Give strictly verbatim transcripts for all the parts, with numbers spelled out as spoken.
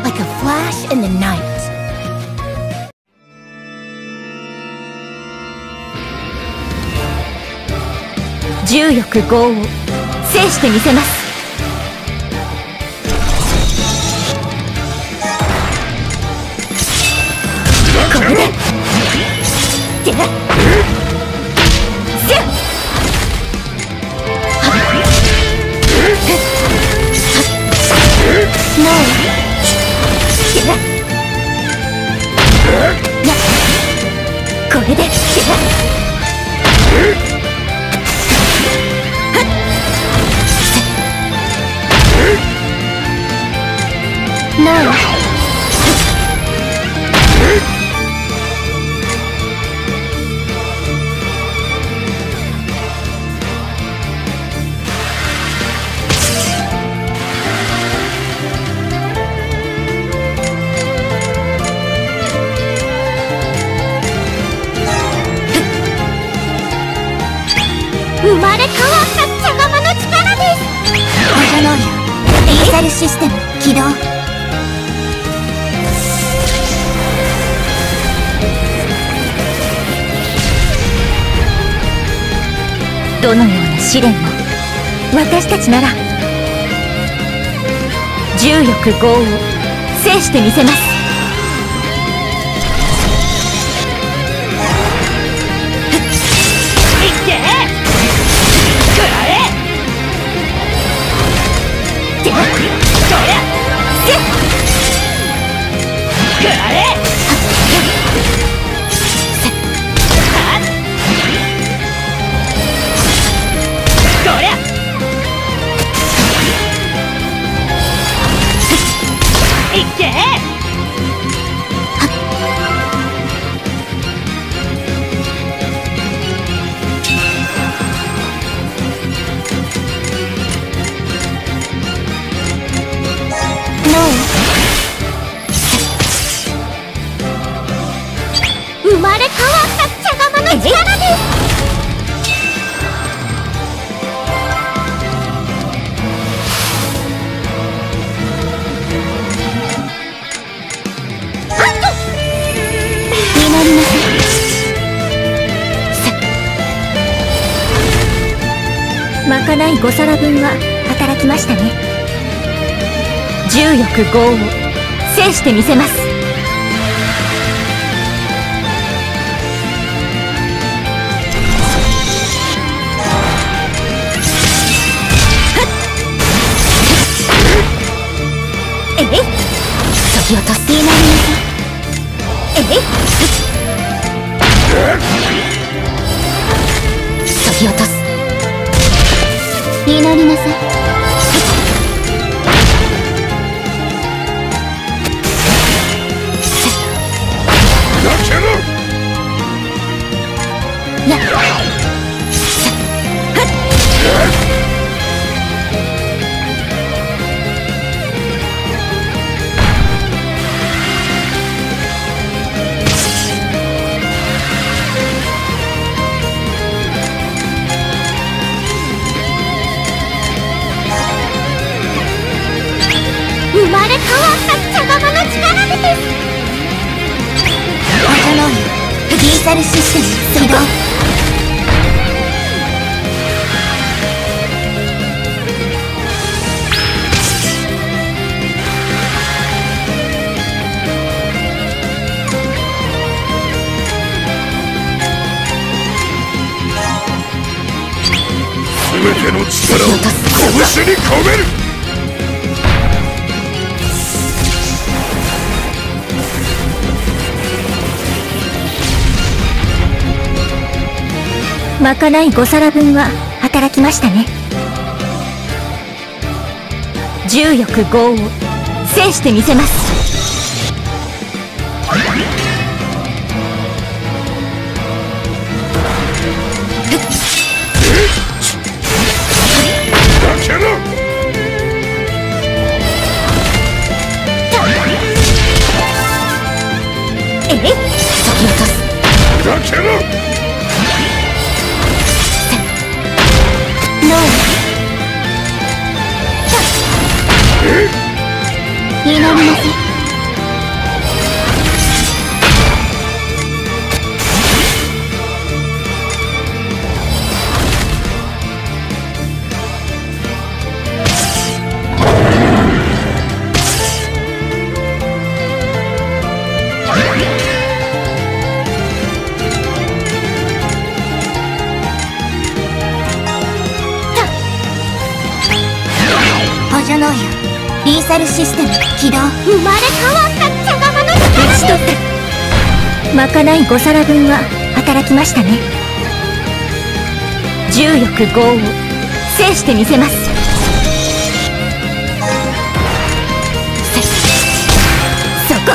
like a flash in the night. 重力豪を制してみせます。これででせっもうこれでNo. No. 生まれ変わった茶釜の力です。整えよ。エーサルシステム起動。 どのような試練も私たちなら重力豪を制してみせます。いけ食らえでそりゃせっ食らえ生まれ変わった茶釜の力です。 まかないご皿分は働きましたね。重力豪を制してみせます。えい、そぎ落とす。いなりなさい。えい、そぎ落とす。 祈りなさい。やっ生まれ変わった茶釜の力です。整えよ。ギーサルシステム起動。 全ての力を拳に込める。 まかないご皿分は働きましたね。重力豪を制してみせます。 だけろ。 えい、そぎ落とす。 だけろ。 ノー。祈りなさい。 サルシステム起動。生まれ変わった茶釜の力打ち取った。まかないご皿分は働きましたね。重力豪を制してみせます。そこ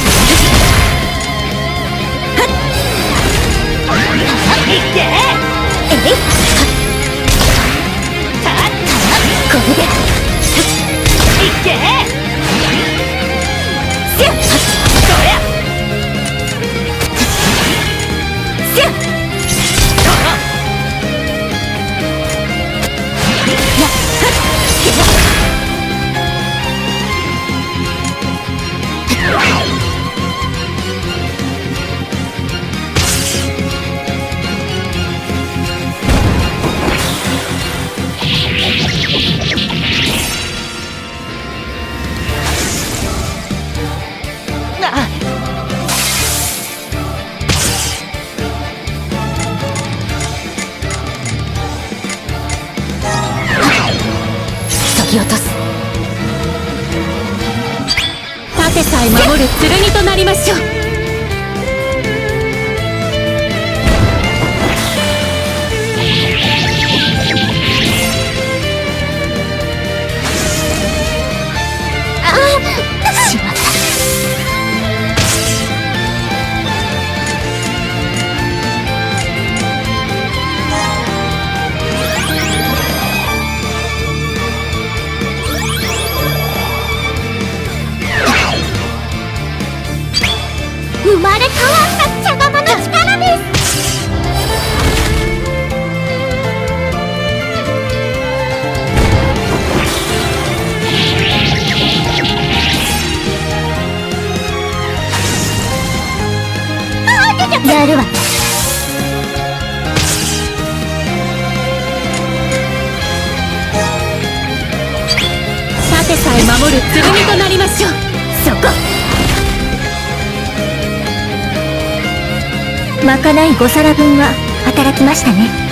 いけ。えいこれでいけ。せやそりゃせや落とす。盾さえ守る剣となりましょう。 ああしまった。生まれ変わった茶釜の力です。やるわ。盾さえ守る剣となりましょう。そこまかないご皿分は働きましたね。